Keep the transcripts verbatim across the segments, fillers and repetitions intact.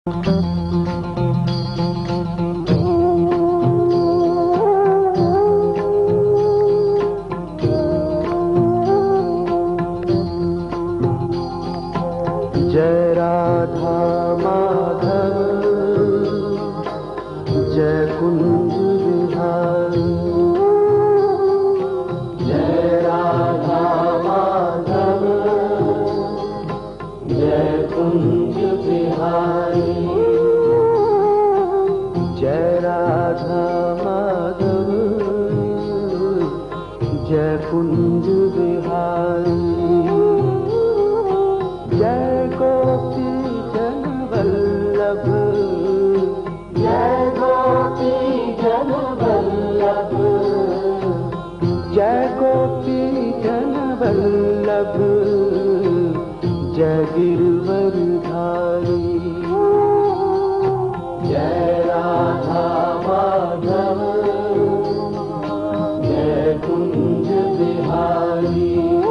जय राधा माधव जय कुंज विहारी। जय राधा माधव जय कुंज विहारी। जय राधा माधव जय कुंज विहारी। जय गोपी जन वल्लभ जय गोपी जन वल्लभ। जय गोपी जन वल्लभ जय गिरवरधारी। जय राधा माधव जय कुंज बिहारी।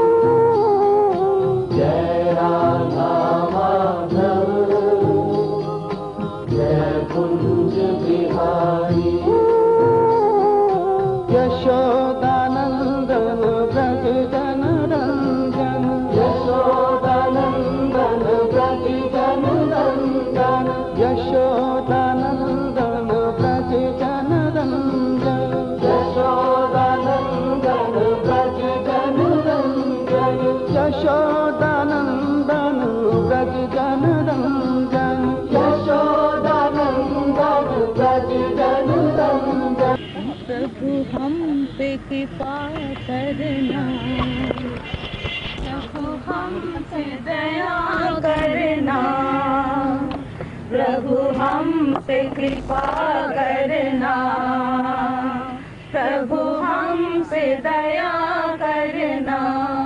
जय राधा माधव जय कुंज बिहारी। यशोदानंदन ब्रज जन रंजन यशोदानंदन ब्रज जन रंजन। यशोदानंदन ब्रज जन रंजन यशोदानंदन ब्रज जन रंजन। यशोदानंदन ब्रज जन रंजन यशोदानंदन ब्रज जन रंजन। प्रभु हम पे कृपा करना, प्रभु हम पे दया करना, प्रभु हम पे कृपा करना, प्रभु हम पे दया करना।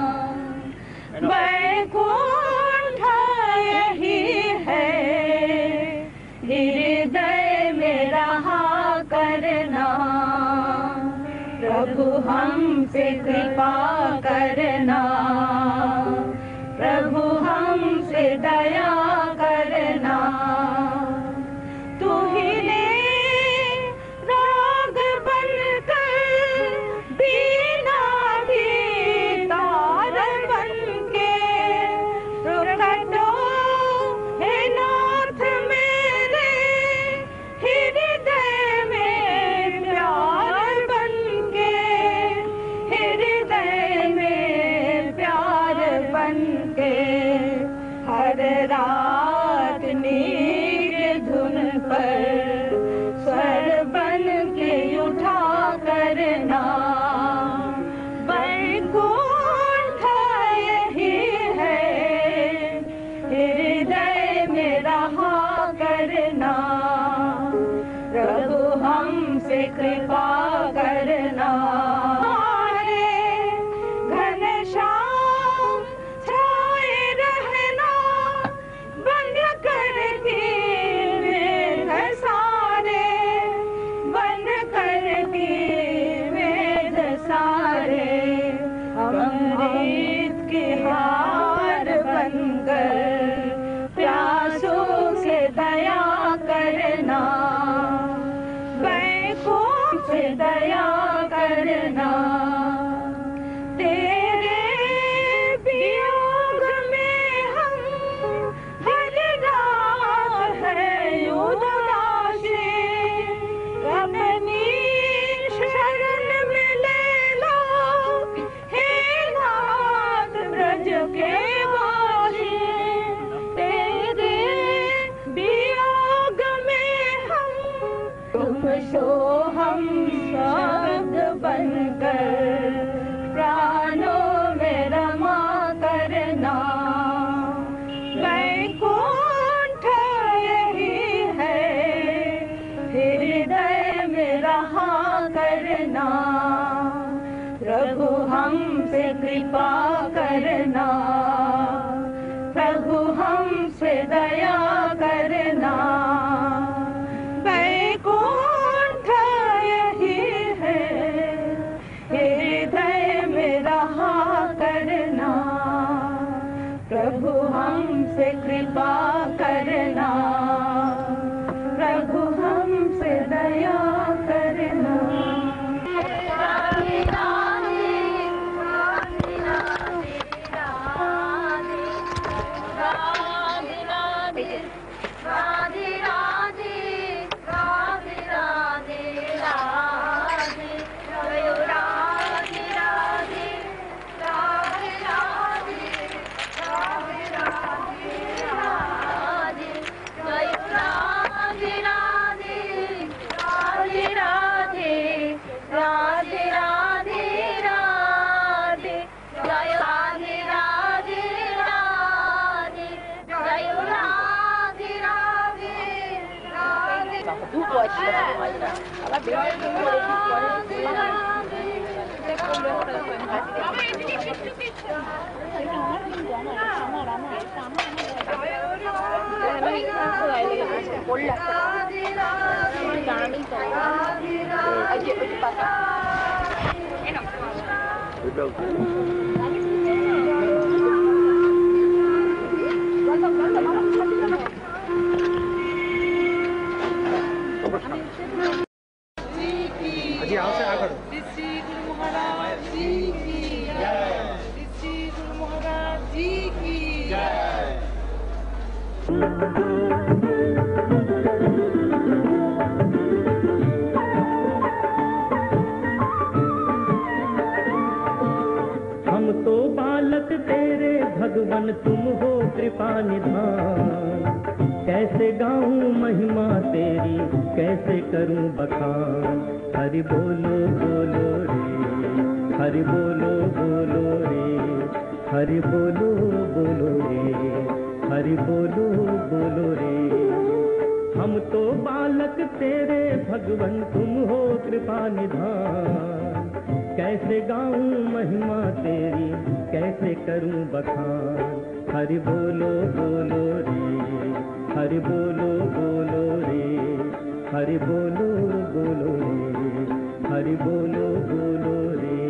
वैकुंठ यही है हृदय में रहा करना, प्रभु हम पे कृपा करना, प्रभु हम से दया करना। तू ही ने राग बनकर बीना भी तार बनके प्रकटो हे नाथ मेरे हृदय में प्यार बनके, हृदय में प्यार बनके। हर रात नीर धुन पर स्वर बन के उठा करना। वैकुंठ यही है हृदय में रहा करना, प्रभु हमसे कृपा करना। घनश्याम छाए रहना बंद कर वेद सारे, बंद कर वेद सारे। अमृत के हार बनकर प्यासों से दया करना, वैकुंठ से दया करना। तेरे वियोग में हम हर रात है उदासी, अपनी शरण में ले लो हे नाथ ब्रज के वासी। तेरे वियोग में हम तुम सो हम शब्द बनकर प्राणों में रमा करना। वैकुंठ यही है हृदय में रहा करना, प्रभु हम पे कृपा करना, प्रभु हम से दया करना। वैकुंठ यही है हृदय में रहा करना, प्रभु हमसे कृपा करना। राधे राधे राधे राधे राधे जय राधे राधे राधे राधे राधे राधे राधे जय राधे राधे राधे राधे राधे राधे राधे जय राधे राधे राधे जय Radhe Radhe Radhe Duplo aqui, ela veio जी यहाँ से आकर श्री गुरु महाराज जी की जय। श्री गुरु महाराज जी की जय। हम तो बालक तेरे भगवन तुम हो कृपा निधान। कैसे गाऊं महिमा तेरी कैसे करूं बखान। हरि बोलो बोलो रे हरि बोलो बोलो रे हरि बोलो बोलो रे हरि बोलो बोलो रे। हम तो बालक तेरे भगवन तुम हो कृपा निधान। कैसे गाऊं महिमा तेरी कैसे करूं बखान। हरि बोलो बोलो रे हरि बोलो बोलो रे हरि बोलो बोलो रे हरि बोलो बोलो रे।